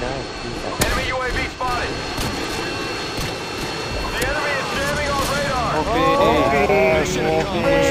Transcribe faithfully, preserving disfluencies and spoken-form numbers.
Enemy U A V spotted. The enemy is jamming our radar. Okay. Mission accomplished.